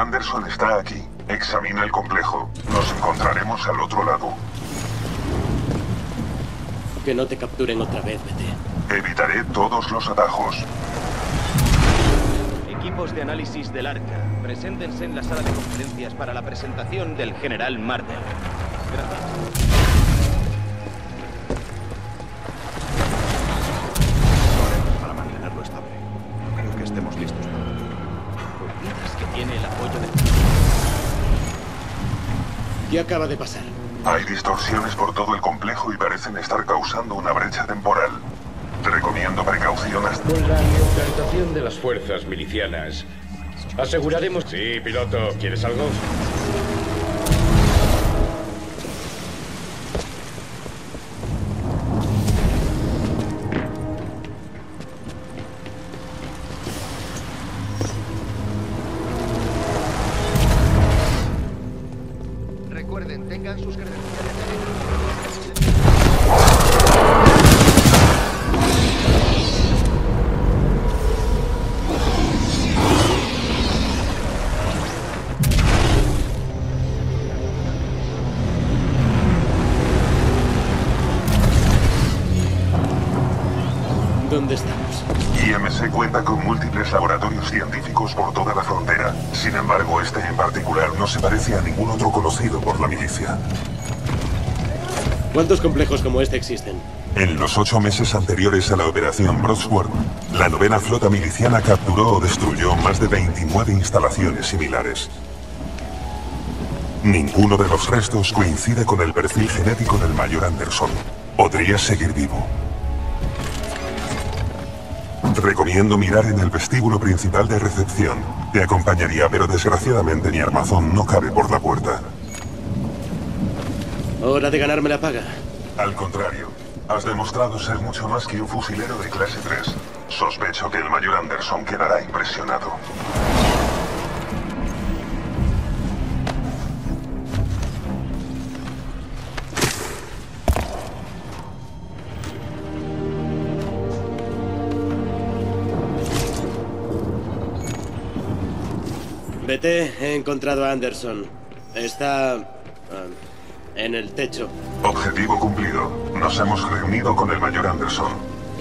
Anderson está aquí. Examina el complejo. Nos encontraremos al otro lado. Que no te capturen otra vez, BT. Evitaré todos los atajos. Equipos de análisis del Arca, preséntense en la sala de conferencias para la presentación del General Marder. Gracias. Para mantenerlo estable. No creo que estemos listos para ello. Olvidas que tiene el apoyo de... ¿Qué acaba de pasar? Hay distorsiones por todo el complejo y parecen estar causando una brecha temporal. Te recomiendo precaución hasta... Con la neutralización de las fuerzas milicianas, aseguraremos... Sí, piloto, ¿quieres algo? Recuerden, tengan sus credenciales. ¿Dónde estamos? IMC cuenta con múltiples laboratorios científicos por toda la frontera. Sin embargo, este en particular no se parece a ningún otro conocido por la milicia. ¿Cuántos complejos como este existen? En los 8 meses anteriores a la operación Broadsworth, la 9ª flota miliciana capturó o destruyó más de 29 instalaciones similares. Ninguno de los restos coincide con el perfil genético del Mayor Anderson. Podría seguir vivo. Recomiendo mirar en el vestíbulo principal de recepción. Te acompañaría, pero desgraciadamente mi armazón no cabe por la puerta. Hora de ganarme la paga. Al contrario, has demostrado ser mucho más que un fusilero de clase 3. Sospecho que el Mayor Anderson quedará impresionado. BT, he encontrado a Anderson. Está... en el techo. Objetivo cumplido. Nos hemos reunido con el Mayor Anderson.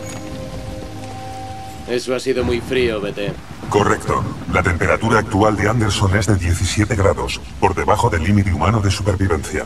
Eso ha sido muy frío, BT. Correcto. La temperatura actual de Anderson es de 17 grados, por debajo del límite humano de supervivencia.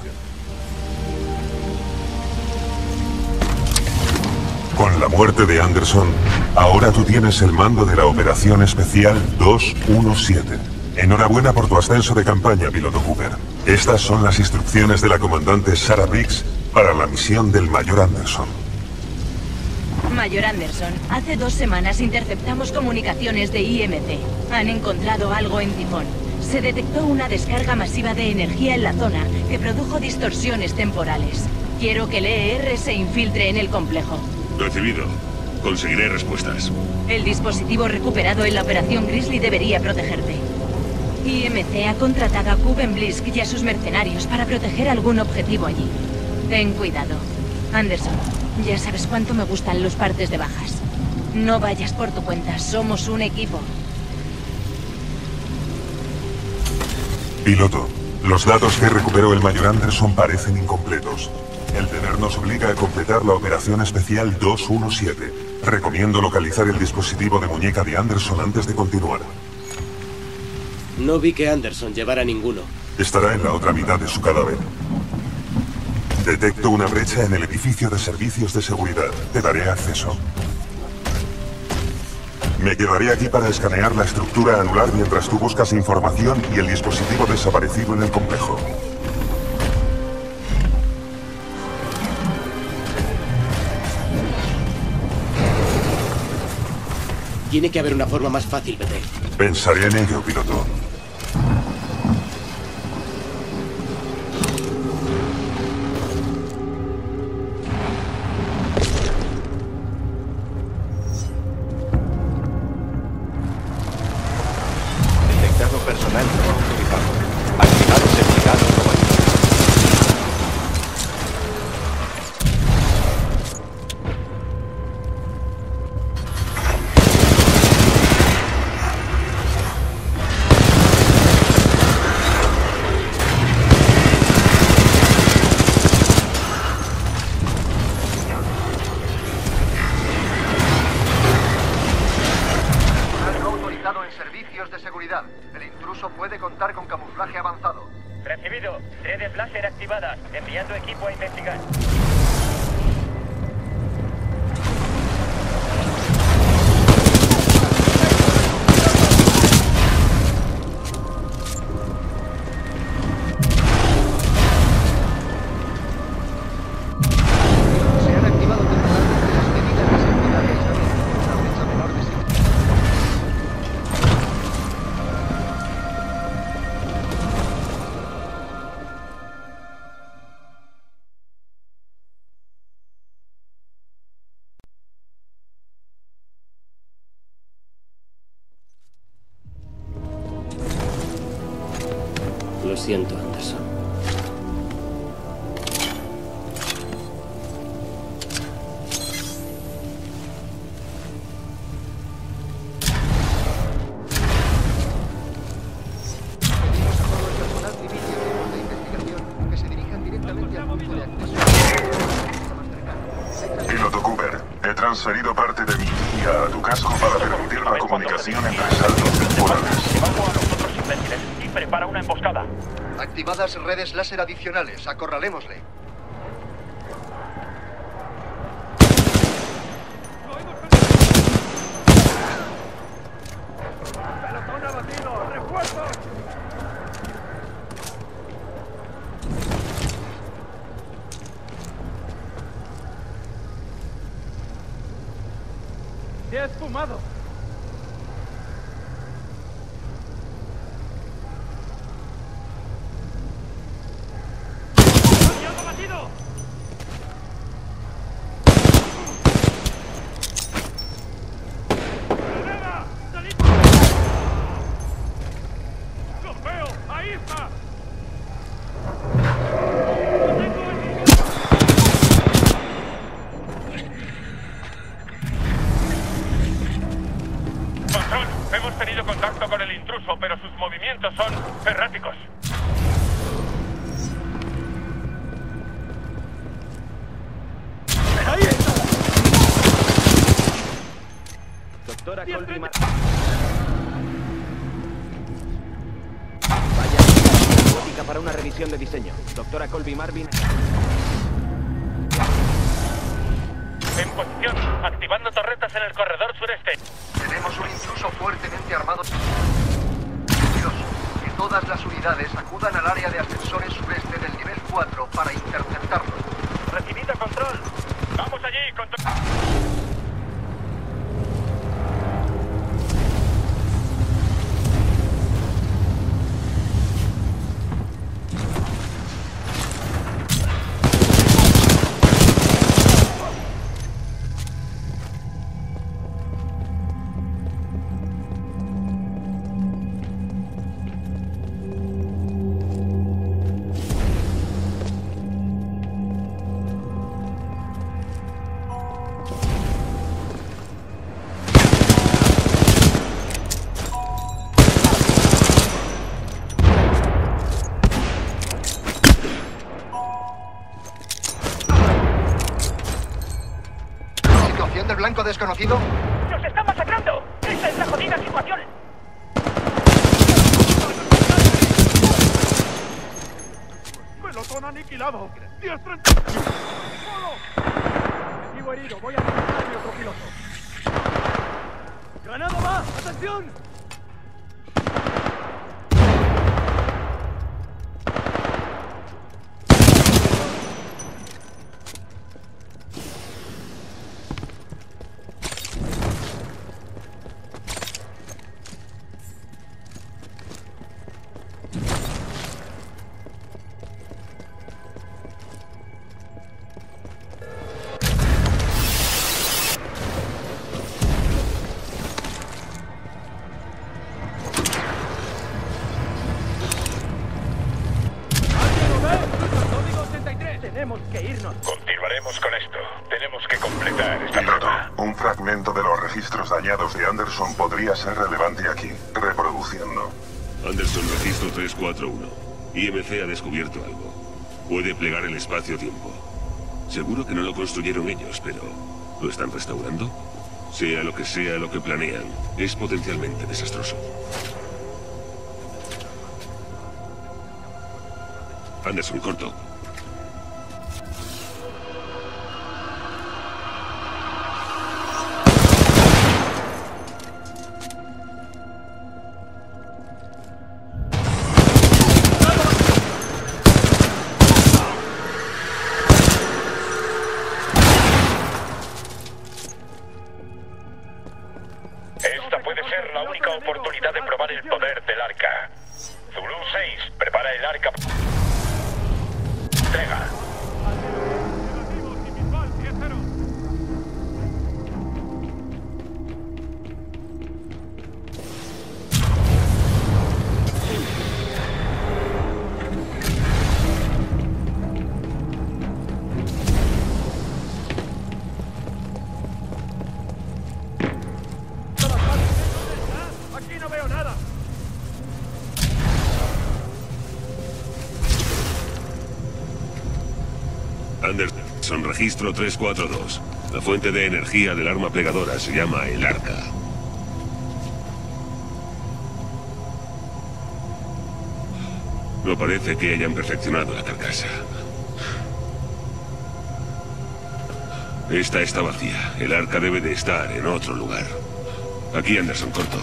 Con la muerte de Anderson, ahora tú tienes el mando de la Operación Especial 217. Enhorabuena por tu ascenso de campaña, piloto Cooper. Estas son las instrucciones de la comandante Sarah Briggs para la misión del Mayor Anderson. Mayor Anderson, hace 2 semanas interceptamos comunicaciones de IMC. Han encontrado algo en Tifón. Se detectó una descarga masiva de energía en la zona que produjo distorsiones temporales. Quiero que el ER se infiltre en el complejo. Recibido. Conseguiré respuestas. El dispositivo recuperado en la Operación Grizzly debería protegerte. IMC ha contratado a Kuben Blisk y a sus mercenarios para proteger algún objetivo allí. Ten cuidado. Anderson, ya sabes cuánto me gustan los partes de bajas. No vayas por tu cuenta, somos un equipo. Piloto, los datos que recuperó el Mayor Anderson parecen incompletos. El deber nos obliga a completar la Operación Especial 217. Recomiendo localizar el dispositivo de muñeca de Anderson antes de continuar. No vi que Anderson llevara ninguno. Estará en la otra mitad de su cadáver. Detecto una brecha en el edificio de servicios de seguridad. Te daré acceso. Me quedaré aquí para escanear la estructura anular mientras tú buscas información y el dispositivo desaparecido en el complejo. Tiene que haber una forma más fácil, BT. Pensaré en ello, piloto. Detectado personal no autorizado. Activado certificado como camuflaje avanzado. Recibido. Redes láser activadas. Enviando equipo a investigar. Se han activado temporalmente las medidas de seguridad que establecen una brecha menor de seguridad. Lo siento, Anderson. Pedimos a todo el personal civil y equipos de investigación que se dirijan directamente al punto de acceso más cercano. Piloto Cooper, he transferido parte de mi guía a tu casco para permitir la comunicación entre saltos temporales. Evacuo a los otros imbéciles y prepara una emboscada. Activadas redes láser adicionales. Acorralémosle. ¡Pelotón abatido! ¡Refuerzos! ¡Se ha esfumado! ¡Aliado abatido! ¡Granada! ¡Salid! ¡Los veo! ¡Ahí está! ¡Lo tengo en visión! Control, hemos tenido contacto con el intruso, pero sus movimientos son erráticos. ¡Ahí está! Doctora Colby Marvin. Vaya para una revisión de diseño. Doctora Colby Marvin. En posición, activando torretas en el corredor sureste. Tenemos un intruso fuertemente armado. Dios, que todas las unidades acudan al área de ascensores sureste del nivel 4 para interceptarlo. Recibido control. Vamos allí, control. ¿Situación del blanco desconocido? ¡Nos están masacrando! ¡Esta es la jodida situación! ¡Pelotón aniquilado! ¡Dios 30! ¡Objetivo herido! ¡Voy a recuperar a mi otro piloto! ¡Granada va! ¡Atención! Tenemos que irnos. Continuaremos con esto. Tenemos que completar esta Piloto, prueba. un fragmento de los registros dañados de Anderson podría ser relevante aquí. Reproduciendo. Anderson, registro 341. IMC ha descubierto algo. Puede plegar el espacio-tiempo. Seguro que no lo construyeron ellos, pero ¿lo están restaurando? Sea lo que planean, es potencialmente desastroso. Anderson, corto. Esta puede ser la única oportunidad de probar el poder del arca. Zulu 6, prepara el arca. Entrega. Aquí no veo nada. Anderson, registro 342. La fuente de energía del arma plegadora se llama el arca. No parece que hayan perfeccionado la carcasa. Esta está vacía. El arca debe de estar en otro lugar. Aquí, Anderson, corto.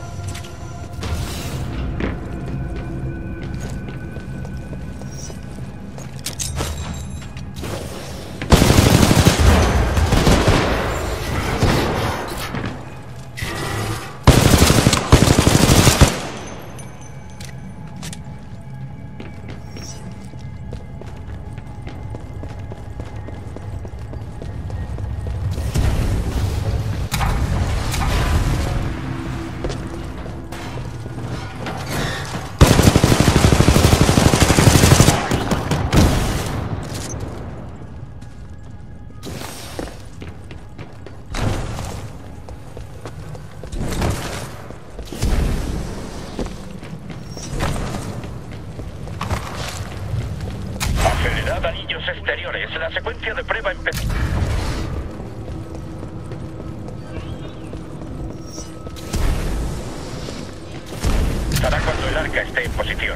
Acelerad anillos exteriores. La secuencia de prueba empezó. Estará cuando el arca esté en posición.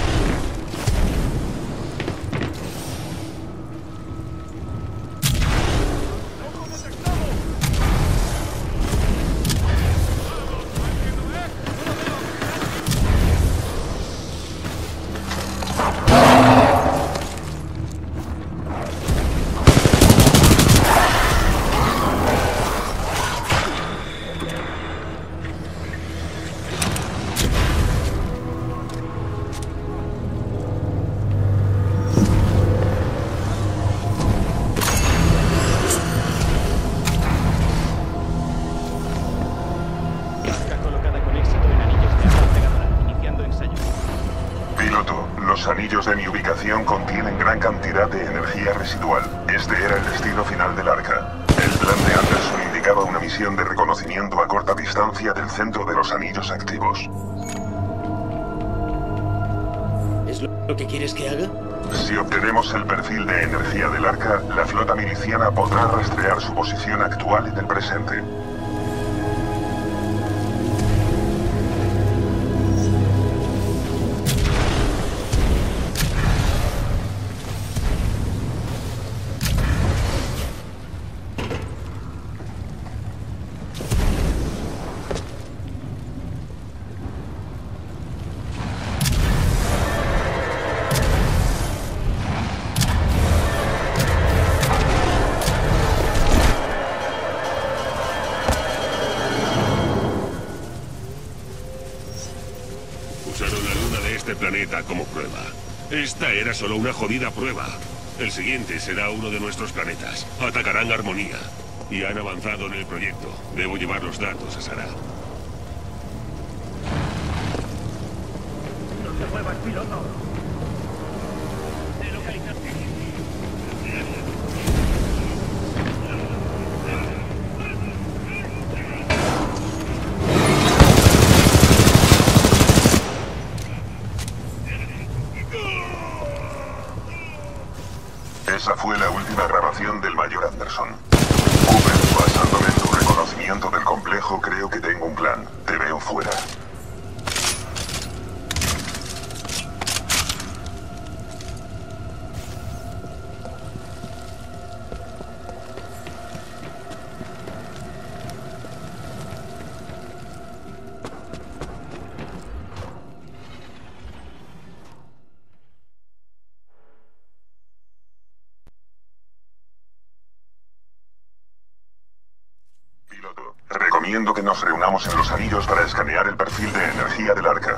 Los anillos de mi ubicación contienen gran cantidad de energía residual. Este era el destino final del arca. El plan de Anderson indicaba una misión de reconocimiento a corta distancia del centro de los anillos activos. ¿Es lo que quieres que haga? Si obtenemos el perfil de energía del arca, la flota miliciana podrá rastrear su posición actual en el presente. Usaron la luna de este planeta como prueba. Esta era solo una jodida prueba. El siguiente será uno de nuestros planetas. Atacarán Armonía. Y han avanzado en el proyecto. Debo llevar los datos a Sara. No te muevas, piloto. Te localizaste. Esa fue la última grabación del Mayor Anderson. Cooper, basándome en tu reconocimiento del complejo, creo que tengo un plan. Te veo fuera. recomiendo que nos reunamos en los anillos para escanear el perfil de energía del arca.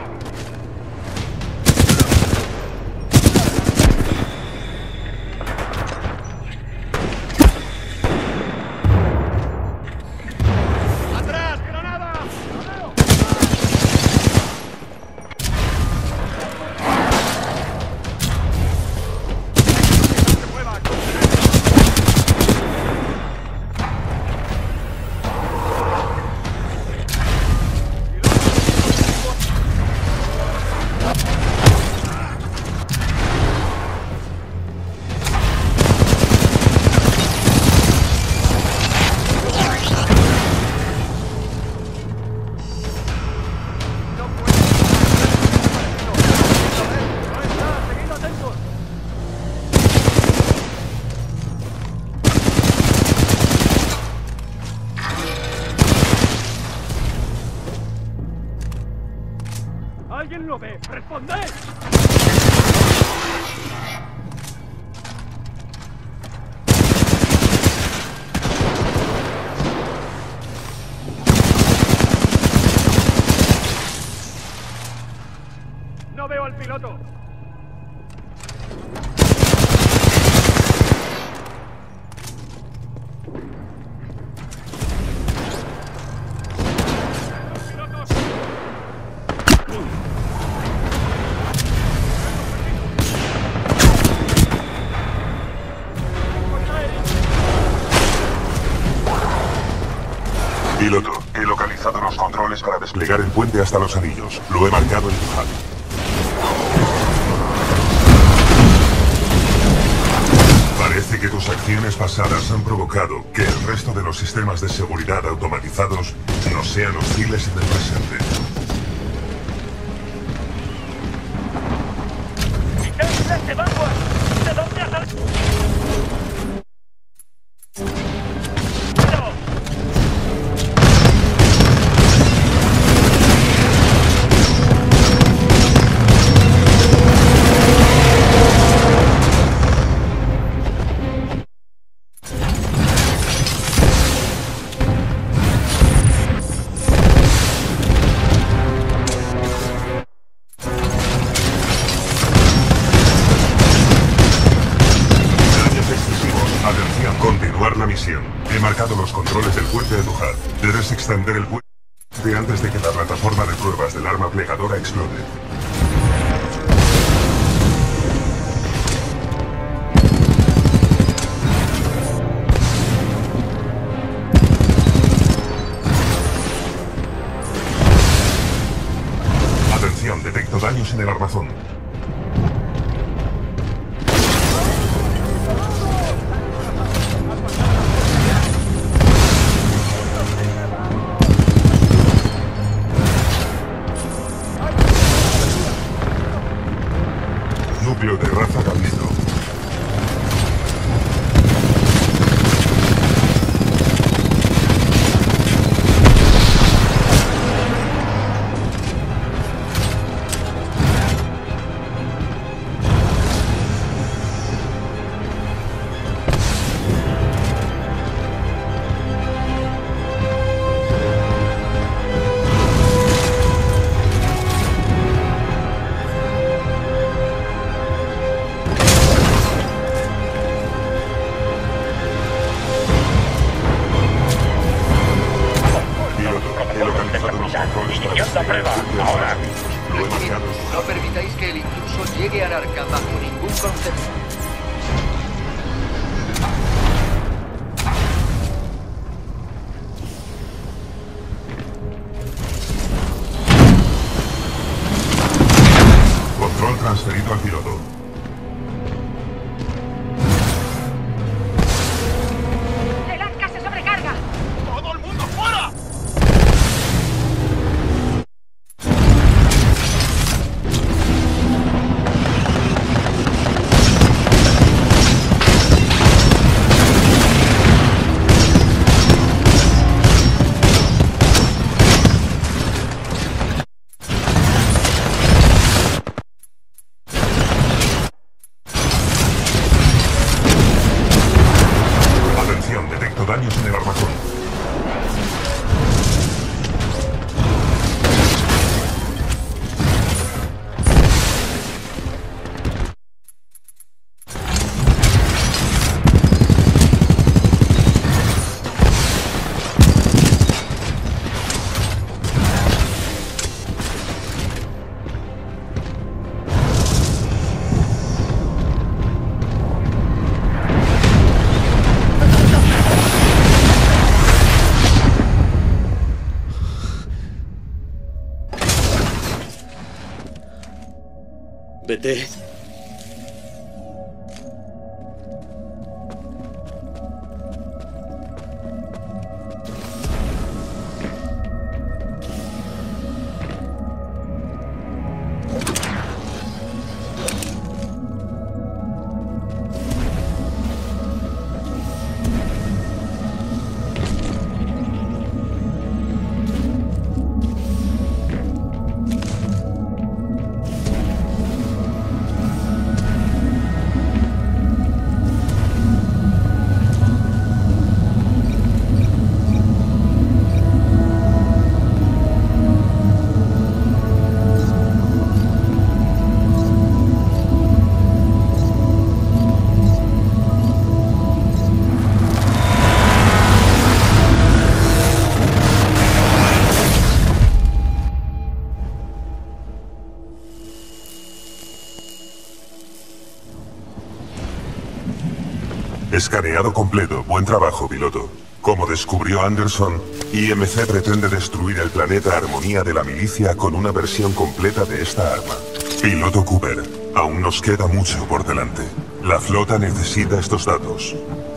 ¿Alguien lo ve? ¡Responded! No veo al piloto. Piloto, he localizado los controles para desplegar el puente hasta los anillos. Lo he marcado en tu HUD. Parece que tus acciones pasadas han provocado que el resto de los sistemas de seguridad automatizados no sean hostiles en el presente. ¿De dónde has salido? Continuar la misión. He marcado los controles del puente de tu HUD. Debes extender el puente antes de que la plataforma de pruebas del arma plegadora explote. Atención, detecto daños en el armazón. Núcleo de ráfaga listo. No permitáis que el intruso llegue al arca bajo ningún concepto. Control transferido al piloto. ¡El arca se sobrecarga! ¡Todo el mundo fuera! Vete. Escaneado completo. Buen trabajo, piloto. Como descubrió Anderson, IMC pretende destruir el planeta Armonía de la milicia con una versión completa de esta arma. Piloto Cooper, aún nos queda mucho por delante. La flota necesita estos datos.